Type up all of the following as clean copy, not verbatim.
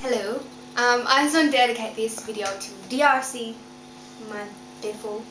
Hello. I just want to dedicate this video to DRC, my beautiful.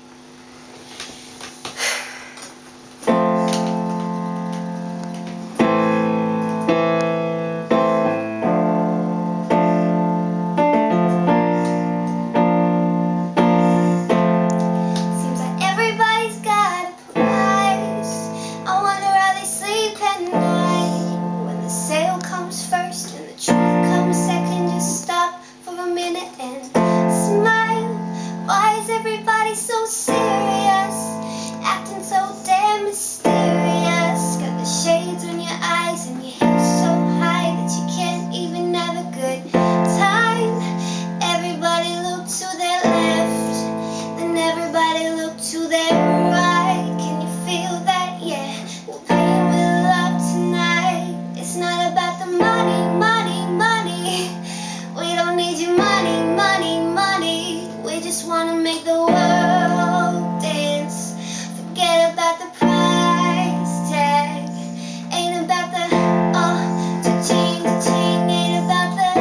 Seems like everybody's got a price. I wonder how they sleep at night. When the sale comes first and the truth comes second, just stop for a minute and smile. Why is everybody so serious, acting so damn mysterious? Got the shades on your eyes and your hips so high that you can't even have a good time. Everybody look to their left, then everybody look to their right. Can you feel that? Yeah, we'll pay with love tonight. It's not about the money, money, money. We don't need your money, money, money. We just wanna make the world dance. Forget about the price tag. Ain't about the cha-ching, ain't about the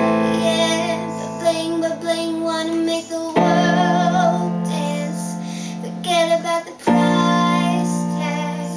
but bling. Wanna make the world dance. Forget about the price tag.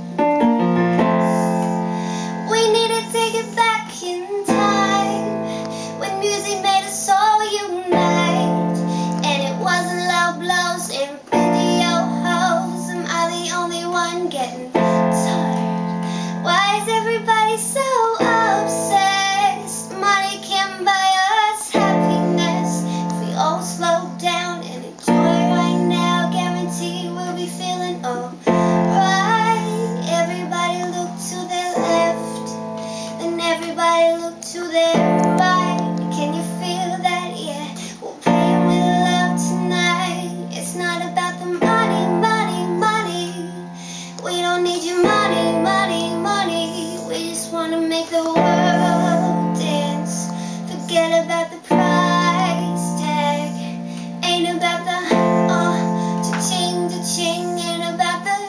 We need to take it back in time, when music made us all unite, and it wasn't loud blows and video hoes. Am I the only one getting tired? Why is everybody so obsessed? Money can buy us happiness. If we all slow down and enjoy right now, guarantee we'll be feeling alright. Everybody look to their left, then everybody look to their right. Can you feel that? Yeah, we'll pay with love tonight. It's not about the money, money, money. We don't need your money, money, money. We just wanna make the world dance. Forget about the price tag. Ain't about the cha-ching, ain't about the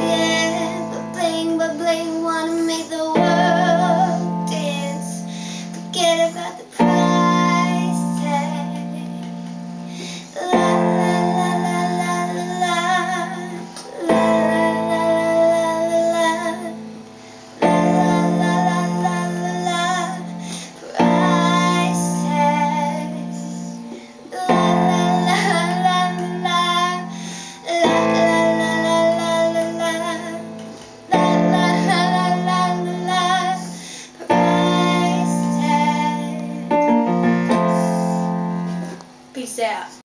but bling. Wanna make the world dance. Forget about the price tag. La la la la la la la la la la la. Price tag. La la la la la la la. Price tag. Peace out.